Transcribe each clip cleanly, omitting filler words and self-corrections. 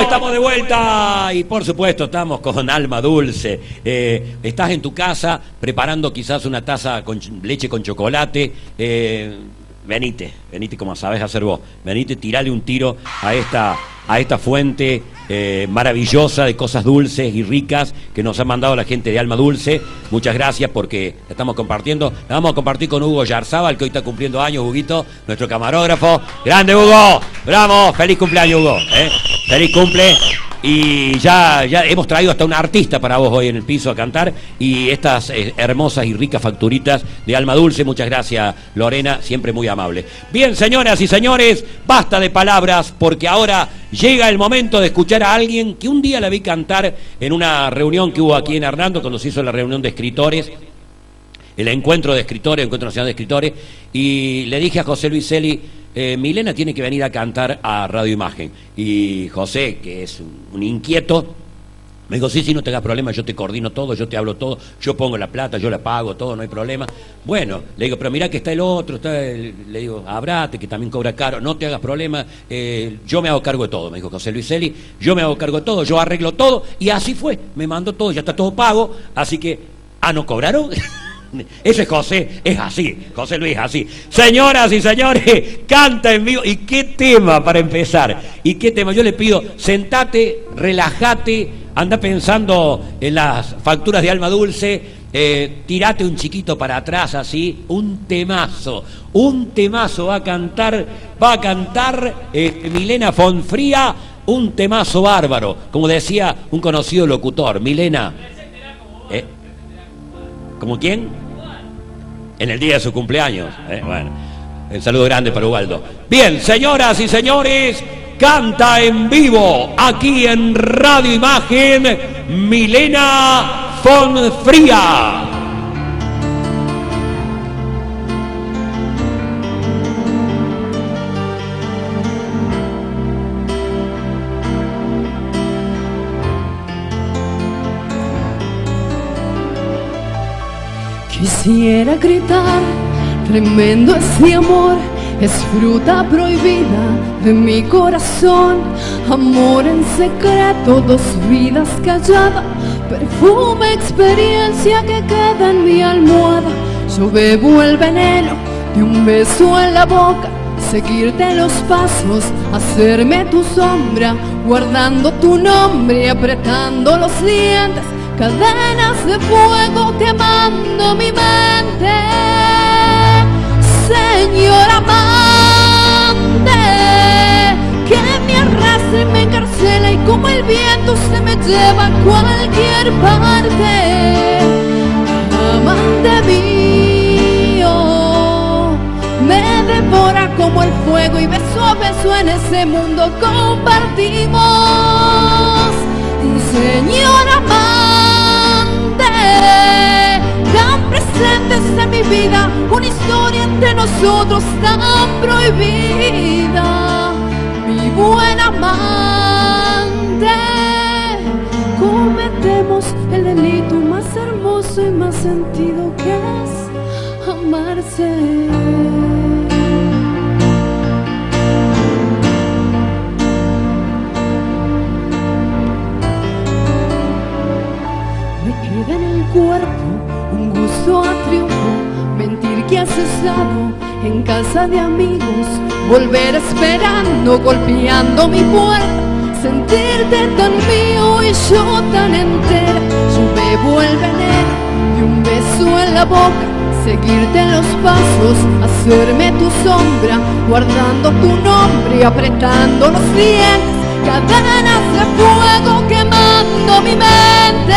estamos de vuelta y por supuesto estamos con Alma Dulce. Estás en tu casa preparando quizás una taza con leche con chocolate. Venite como sabés hacer vos. Venite, tirale un tiro a esta fuente maravillosa de cosas dulces y ricas que nos ha mandado la gente de Alma Dulce. Muchas gracias porque la estamos compartiendo. La vamos a compartir con Hugo Yarzábal, que hoy está cumpliendo años, Huguito, nuestro camarógrafo. ¡Grande, Hugo! ¡Bravo! ¡Feliz cumpleaños, Hugo! ¡Feliz cumple! Y ya hemos traído hasta un artista para vos hoy en el piso a cantar. Y estas hermosas y ricas facturitas de Alma Dulce. Muchas gracias, Lorena, siempre muy amable. Bien, señoras y señores, basta de palabras, porque ahora llega el momento de escuchar a alguien que un día la vi cantar en una reunión que hubo aquí en Hernando, cuando se hizo la reunión de escritores, el encuentro de escritores, el encuentro nacional de escritores, y le dije a José Luis Celi, Milena tiene que venir a cantar a Radio Imagen. Y José, que es un inquieto, me dijo, sí, no tengas problema, yo te coordino todo, yo te hablo todo, yo pongo la plata, yo la pago, todo, no hay problema. Bueno, le digo, pero mirá que está el otro, le digo, Abrate, que también cobra caro, no te hagas problema, yo me hago cargo de todo, me dijo José Luis Celi, yo me hago cargo de todo, yo arreglo todo, y así fue, me mandó todo, ya está todo pago, así que, ¿no cobraron? Ese José es así, José Luis es así. Señoras y señores, canta en vivo. ¿Y qué tema para empezar? ¿Y qué tema? Yo le pido, sentate, relájate, anda pensando en las facturas de Alma Dulce, tirate un chiquito para atrás así, un temazo va a cantar Milena Fonfría, un temazo bárbaro, como decía un conocido locutor, Milena. ¿Como quién? En el día de su cumpleaños. Bueno, el saludo grande para Ubaldo. Bien, señoras y señores, canta en vivo aquí en Radio Imagen Milena Fonfría. Quisiera gritar, tremendo este amor, es fruta prohibida de mi corazón. Amor en secreto, dos vidas calladas, perfume, experiencia que queda en mi almohada. Yo bebo el veneno de un beso en la boca, seguirte los pasos, hacerme tu sombra, guardando tu nombre y apretando los dientes. Cadenas de fuego quemando mi mente. Señor amante, que me arrastra y me encarcela, y como el viento se me lleva a cualquier parte. Amante mío, me devora como el fuego, y beso a beso en ese mundo compartimos. Señor amante, tan presentes en mi vida, una historia entre nosotros tan prohibida. Mi buen amante, cometemos el delito más hermoso y más sentido, que es amarse. En el cuerpo un gusto a triunfo, mentir que has cesado en casa de amigos, volver esperando, golpeando mi puerta, sentirte tan mío y yo tan entera. Yo bebo el veneno de un beso en la boca, seguirte los pasos, hacerme tu sombra, guardando tu nombre y apretando los dientes. Cadenas de fuego quemando mi mente.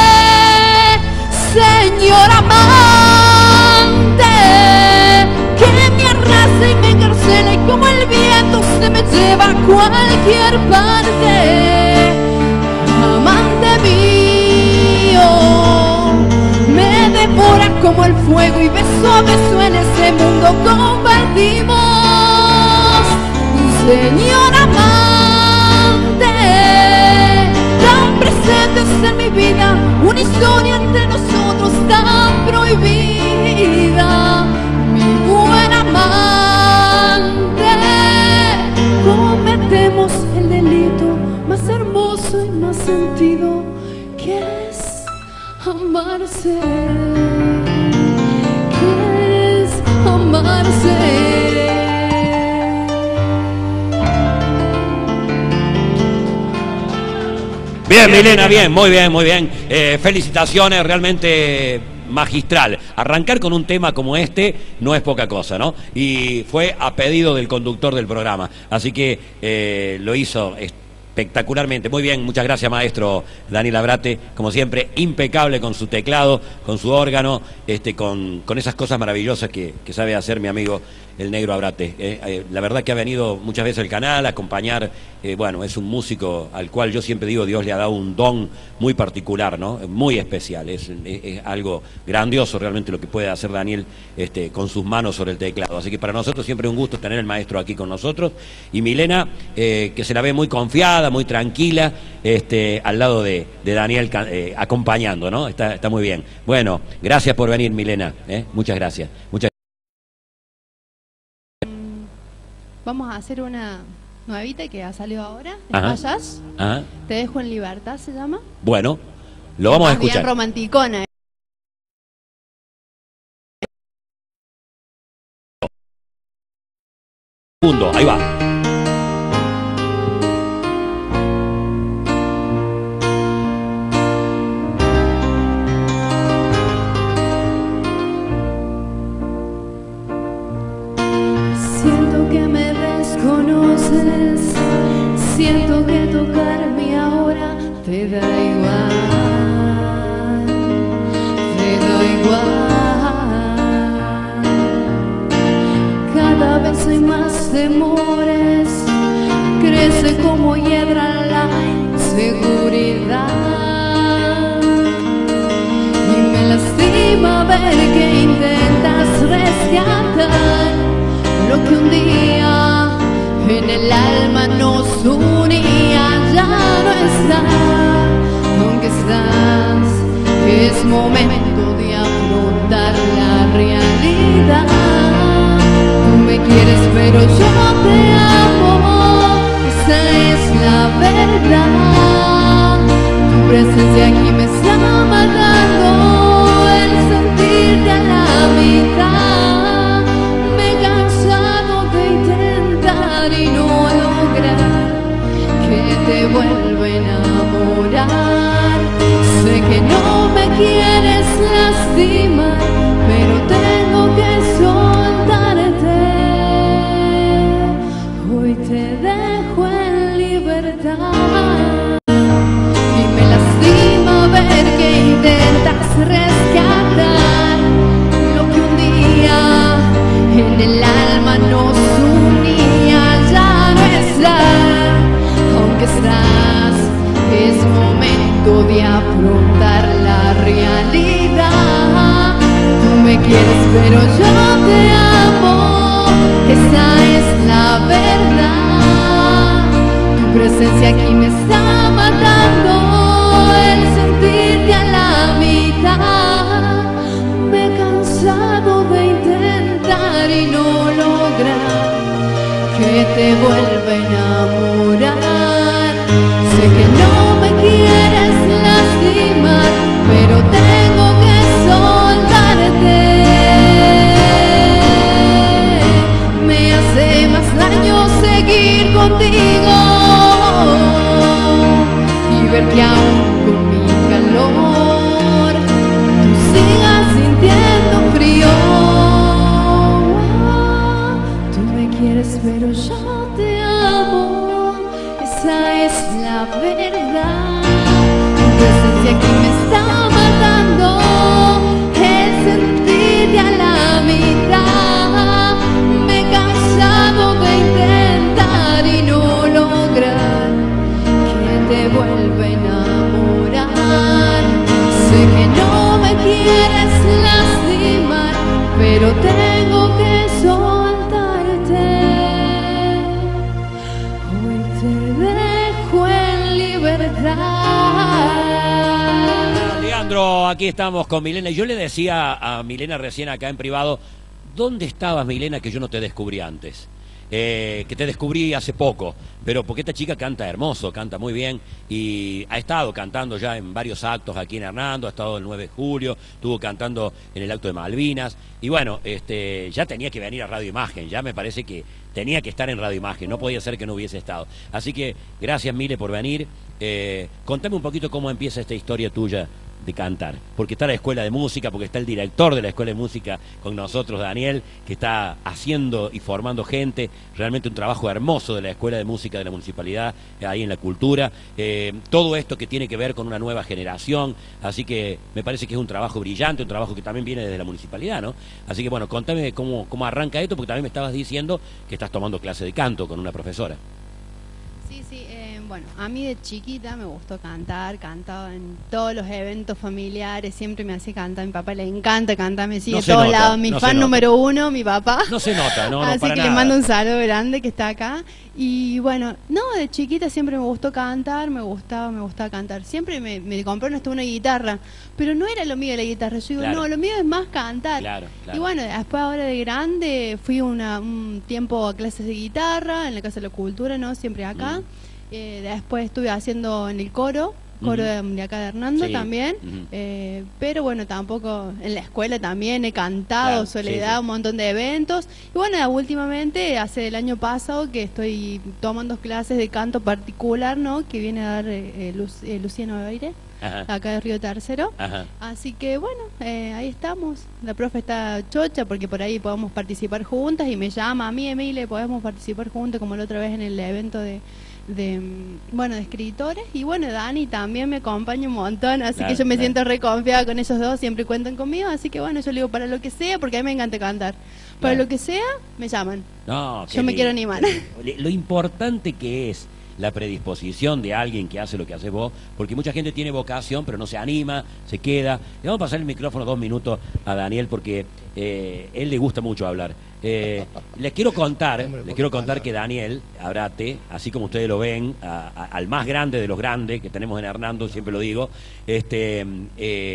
Señor amante, que me arrastra y me encarcela, y como el viento se me lleva a cualquier parte. Amante mío, me devora como el fuego, y beso a beso en ese mundo compartimos. Señor amante, tan presentes en mi vida, una historia entre nosotros tan prohibida. Mi buen amante, cometemos el delito más hermoso sentido que es amarse, que es amarse. Bien, Milena, bien, muy bien, muy bien. Felicitaciones, realmente magistral. Arrancar con un tema como este no es poca cosa, ¿no? Y fue a pedido del conductor del programa. Así que lo hizo espectacularmente. Muy bien, muchas gracias, maestro Daniel Abrate. Como siempre, impecable con su teclado, con su órgano, con esas cosas maravillosas que sabe hacer mi amigo el negro Abrate. La verdad que ha venido muchas veces al canal a acompañar. Bueno, es un músico al cual yo siempre digo, Dios le ha dado un don muy particular, ¿no? Muy especial. Es algo grandioso realmente lo que puede hacer Daniel con sus manos sobre el teclado. Así que para nosotros siempre es un gusto tener el maestro aquí con nosotros. Y Milena, que se la ve muy confiada, muy tranquila, al lado de Daniel acompañando, ¿no? Está muy bien. Bueno, gracias por venir, Milena. Muchas gracias. Vamos a hacer una nuevita que ha salido ahora. Ajá. ¿Fallas? Ajá. Te dejo en libertad, se llama. Bueno, lo vamos a Más bien escuchar. romanticona. Segundo, ahí va. Siento que me desconoces, siento que tocarme ahora te da igual, te da igual. Cada vez hay más temores, crece como hiedra la inseguridad. Y me lastima ver que intentas rescatar lo que un día en el alma nos unía. Ya no está, aunque estás, es momento de afrontar la realidad. Tú me quieres pero yo te amo, esa es la verdad. Tu presencia aquí me está matando, el sentirte a la mitad. Me he cansado de intentar y no lograr que te vuelva a enamorar. Sé que no me quieres lastimar, pero tengo que soltarte. Hoy te dejo en libertad. Y me lastima ver que intentas rescatar lo que un día en el alma nos unía. Ya no está, aunque estás, es momento de afrontar la realidad. Tú me quieres pero yo te amo, esa es la verdad. Tu presencia aquí me está matando, el sentirte a la mitad. Me he cansado de intentar y no lograr que te vuelva a enamorar. Sé que no me quieres lastimar, pero tengo que soltarte. Me hace más daño seguir contigo y ver que aún con mi calor tú sigas sintiendo frío. Tú me quieres pero yo te amo, esa es la verdad. Tu presencia aquí me está matando, el sentirte a la mitad. Me he cansado de intentar y no lograr que te vuelva a enamorar. Sé que no me quieres lastimar, pero tengo que soltarte. Hoy te dejo en libertad. Leandro, aquí estamos con Milena. Yo le decía a Milena recién acá en privado, ¿dónde estabas, Milena, que yo no te descubrí antes? que te descubrí hace poco, pero porque esta chica canta hermoso, canta muy bien y ha estado cantando ya en varios actos aquí en Hernando, ha estado el 9 de julio, estuvo cantando en el acto de Malvinas y bueno, ya tenía que venir a Radio Imagen, ya me parece que tenía que estar en Radio Imagen, no podía ser que no hubiese estado. Así que gracias Mile por venir, contame un poquito cómo empieza esta historia tuya de cantar, porque está la escuela de música, porque está el director de la escuela de música con nosotros, Daniel, que está haciendo y formando gente, realmente un trabajo hermoso de la escuela de música de la municipalidad, ahí en la cultura, todo esto que tiene que ver con una nueva generación, así que me parece que es un trabajo brillante, un trabajo que también viene desde la municipalidad, ¿no? Así que bueno, contame cómo arranca esto, porque también me estabas diciendo que estás tomando clase de canto con una profesora. Sí, bueno, a mí de chiquita me gustó cantar, cantaba en todos los eventos familiares, siempre me hacía cantar, a mi papá le encanta cantar, me sigue a todos lados, mi fan número uno, mi papá. No se nota, no, así para que nada. le mando un saludo grande que está acá. Y bueno, no, de chiquita siempre me gustó cantar, me gustaba cantar. Siempre me compré una guitarra, pero no era lo mío la guitarra. Yo digo, claro, no, lo mío es más cantar. Claro. Y bueno, después ahora de grande fui un tiempo a clases de guitarra en la Casa de la Cultura, ¿no? Siempre acá. Después estuve haciendo en el coro de acá de Hernando, sí, también, pero bueno, tampoco en la escuela también he cantado, claro, Soledad, sí. Un montón de eventos, y bueno, últimamente, hace el año pasado que estoy tomando clases de canto particular, ¿no? Que viene a dar Luciano Aire, acá de Río Tercero. Ajá. Así que bueno, ahí estamos, la profe está chocha porque por ahí podemos participar juntas y me llama a mí, Emile, podemos participar juntas como la otra vez en el evento de escritores, y bueno, Dani también me acompaña un montón, así claro, que yo me siento re confiada con ellos dos, siempre cuentan conmigo, así que bueno, yo le digo para lo que sea, porque a mí me encanta cantar, para lo que sea, me llaman. No, yo me quiero animar. Lo importante que es la predisposición de alguien que hace lo que haces vos, porque mucha gente tiene vocación, pero no se anima, se queda. Le vamos a pasar el micrófono 2 minutos a Daniel, porque él le gusta mucho hablar. Les quiero contar que Daniel Abrate, así como ustedes lo ven, al más grande de los grandes que tenemos en Hernando, siempre lo digo, él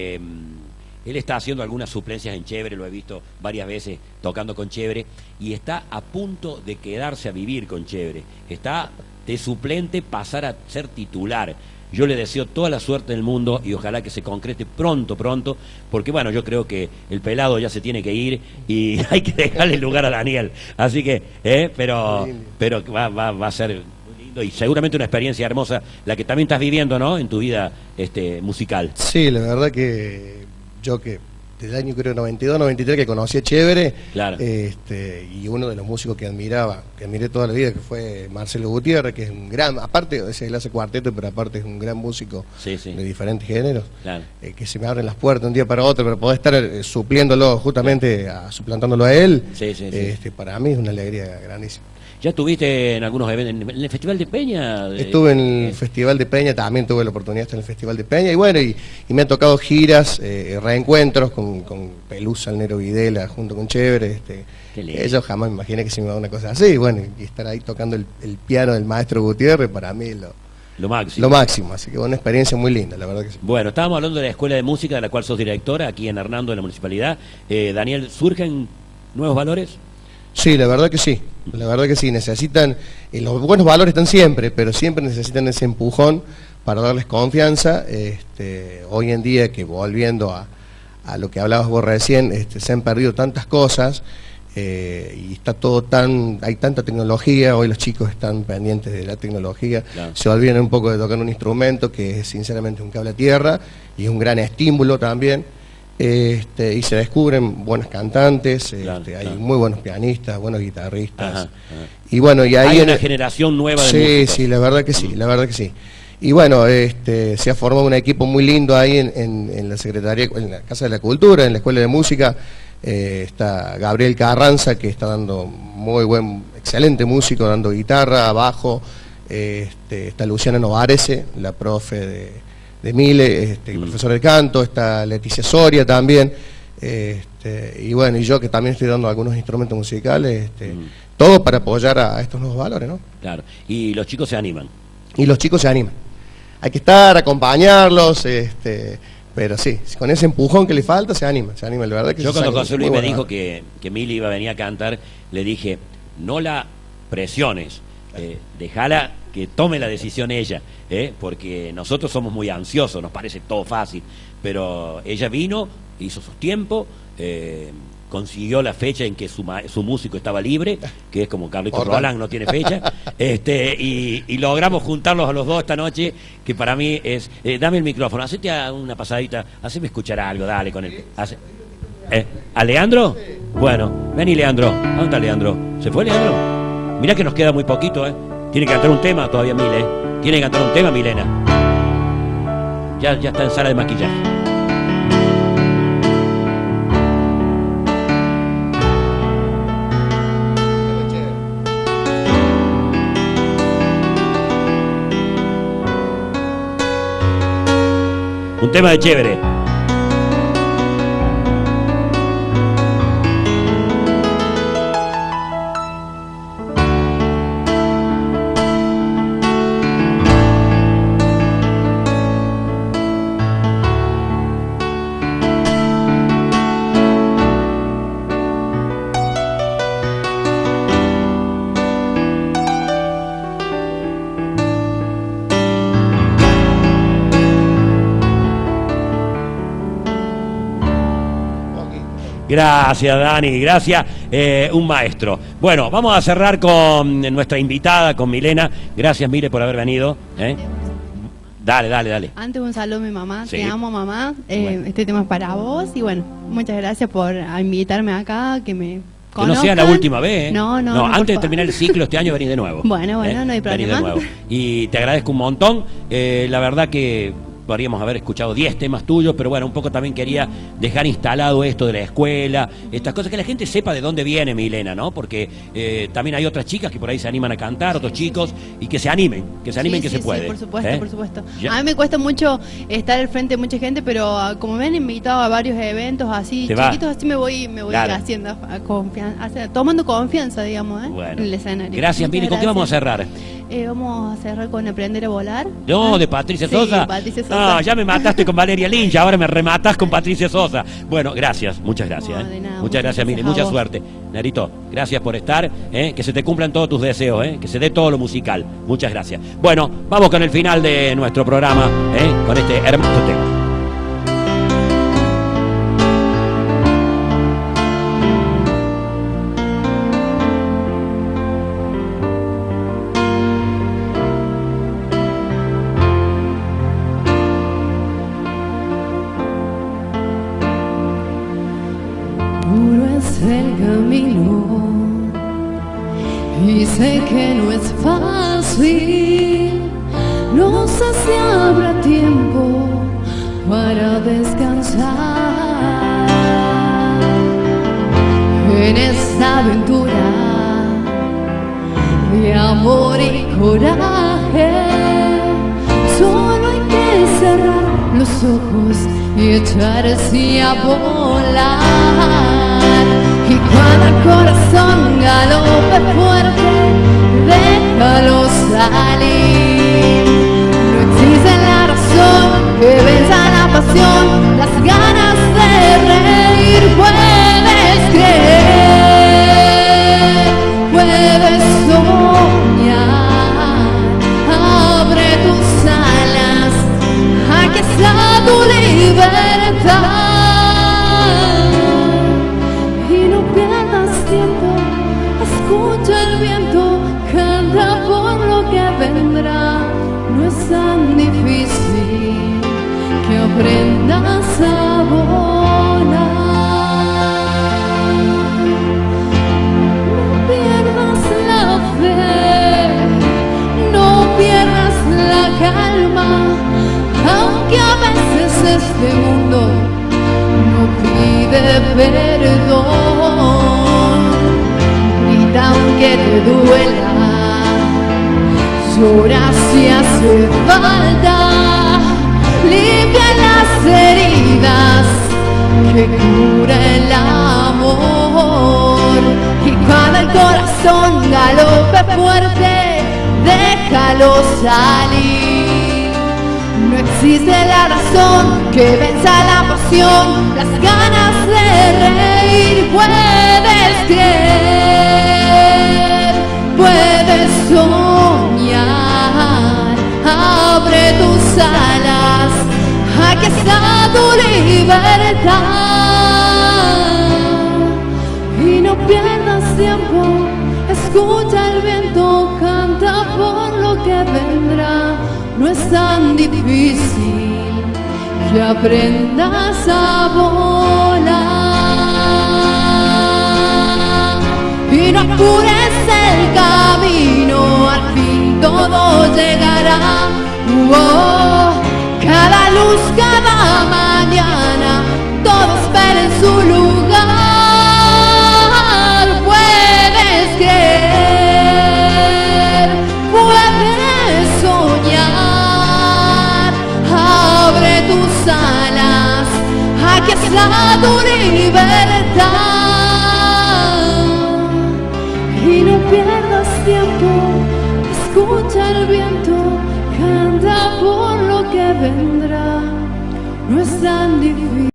está haciendo algunas suplencias en Chévere, lo he visto varias veces tocando con Chévere, y está a punto de quedarse a vivir con Chévere. Está de suplente pasar a ser titular. Yo le deseo toda la suerte del mundo y ojalá que se concrete pronto, porque bueno, yo creo que el pelado ya se tiene que ir y hay que dejarle el lugar a Daniel. Así que, pero va a ser muy lindo y seguramente una experiencia hermosa, la que también estás viviendo, ¿no? En tu vida musical. Sí, la verdad que yo que del año creo 92, 93 que conocí a Chévere, claro, y uno de los músicos que admiré toda la vida, que fue Marcelo Gutiérrez, que es un gran, aparte, él hace cuarteto, pero aparte es un gran músico, sí, de diferentes géneros, claro, que se me abren las puertas un día para otro, pero poder estar supliéndolo justamente, suplantándolo a él, para mí es una alegría grandísima. ¿Ya estuviste en algunos eventos? ¿En el Festival de Peña? Estuve en el Festival de Peña, también tuve la oportunidad de estar en el Festival de Peña, y bueno, y me han tocado giras, reencuentros con Pelusa, el Nero Videla, junto con Chévere. Yo jamás me imaginé que se me iba a dar una cosa así, y bueno, y estar ahí tocando el piano del maestro Gutiérrez, para mí lo máximo, así que una experiencia muy linda, la verdad que sí. Bueno, estábamos hablando de la Escuela de Música, de la cual sos directora, aquí en Hernando, en la municipalidad. Daniel, ¿surgen nuevos valores? Sí, la verdad que sí, necesitan, los buenos valores están siempre, pero siempre necesitan ese empujón para darles confianza. Hoy en día, que volviendo a lo que hablabas vos recién, se han perdido tantas cosas, y está todo hay tanta tecnología, hoy los chicos están pendientes de la tecnología, claro, se olvidan un poco de tocar un instrumento que es sinceramente un cable a tierra, y es un gran estímulo también. Y se descubren buenos cantantes, claro, hay muy buenos pianistas, buenos guitarristas, y bueno, y ahí hay una generación nueva de músicos. Sí, la verdad que sí, y bueno, se ha formado un equipo muy lindo ahí en la Secretaría, en la Casa de la Cultura, en la Escuela de Música. Está Gabriel Carranza, que está dando excelente músico, dando guitarra, bajo. Está Luciana Novarese, la profe de Mile, profesor de canto. Está Leticia Soria también, y bueno, y yo que también estoy dando algunos instrumentos musicales, todo para apoyar a estos nuevos valores, ¿no? Claro, y los chicos se animan. Hay que estar, acompañarlos, pero sí, con ese empujón que le falta, se anima, la verdad que yo cuando José Luis me dijo que Mili iba a venir a cantar, le dije, no la presiones. Dejala que tome la decisión ella, porque nosotros somos muy ansiosos, nos parece todo fácil, pero ella vino, hizo sus tiempos, consiguió la fecha en que su músico estaba libre, que es como Carlitos Roland, no tiene fecha, y logramos juntarlos a los dos esta noche, que para mí es... dame el micrófono, hacete una pasadita, haceme escuchar algo, dale con él. ¿A Leandro? Bueno, vení Leandro. ¿Dónde está Leandro? ¿Se fue Leandro? Mirá que nos queda muy poquito, Tiene que cantar un tema todavía, Tiene que cantar un tema, Milena. Ya está en sala de maquillaje. Un tema de chévere. Gracias, Dani, gracias, un maestro. Bueno, vamos a cerrar con nuestra invitada, con Milena. Gracias, Mile, por haber venido. Dale. Antes un saludo a mi mamá, sí. Te amo, mamá. Bueno. Este tema es para vos y bueno, muchas gracias por invitarme acá, que me conozcan. Que no sea la última vez, No, antes de terminar el ciclo este año venís de nuevo. Bueno, no hay problema. Venís de nuevo. Y te agradezco un montón. La verdad que podríamos haber escuchado 10 temas tuyos, pero bueno, un poco también quería dejar instalado esto de la escuela, estas cosas, que la gente sepa de dónde viene Milena, ¿no? Porque también hay otras chicas que por ahí se animan a cantar, otros chicos, y que se animen, que se puede. Sí, por supuesto. Ya. A mí me cuesta mucho estar al frente de mucha gente, pero como me han invitado a varios eventos así chiquitos, así me voy claro. Haciendo tomando confianza, digamos, bueno. en el escenario. Gracias, Mili. ¿Con qué vamos a cerrar? Vamos a cerrar con Aprender a Volar. No, de Patricia Sosa. Patricia Sosa. No, ya me mataste con Valeria Lynch, ahora me rematas con Patricia Sosa. Bueno, gracias, muchas gracias. No, de nada, muchas gracias, Mili, mucha suerte. Narito, gracias por estar, que se te cumplan todos tus deseos, que se dé todo lo musical. Muchas gracias. Bueno, vamos con el final de nuestro programa, con este hermoso tema. El camino y sé que no es fácil, no sé si habrá tiempo para descansar en esta aventura de amor y coraje. Solo hay que cerrar los ojos y echarse a volar. Y cuando el corazón galope fuerte, déjalo salir. No existe la razón que venza la pasión, las ganas de reír. Puedes creer, puedes soñar. Abre tus alas, aquí está tu libertad. Escucha el viento, canta por lo que vendrá. No es tan difícil que aprendas a volar. No pierdas la fe, no pierdas la calma, aunque a veces este mundo no pide perdón. Aunque te duela, llora si hace falta, limpia las heridas que cura el amor. Y cuando el corazón galope fuerte, déjalo salir. No existe la razón que venza la pasión, las ganas de reír. Puedes creer, puedes soñar, abre tus alas, aquí está tu libertad. Y no pierdas tiempo, escucha el viento, canta por lo que vendrá. No es tan difícil que aprendas a volar. Y no apures el camino, al fin todo llegará. Cada luz, cada mañana, todo espera en su lugar. Puedes creer, puedes soñar, abre tus alas, aquí está tu libertad. Y no pierdas tiempo, escucha el viento, canta por lo que vendrá. No es tan difícil